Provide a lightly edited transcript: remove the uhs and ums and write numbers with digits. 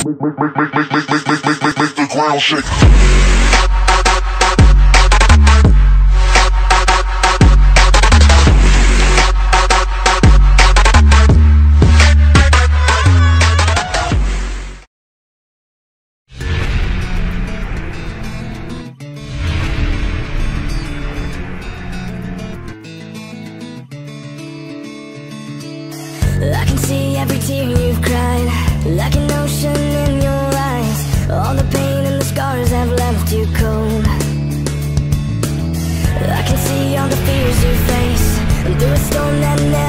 Make the ground shake. I can see every tear you've cried, like an ocean in your eyes. All the pain and the scars have left you cold. I can see all the fears you face, and through a storm that never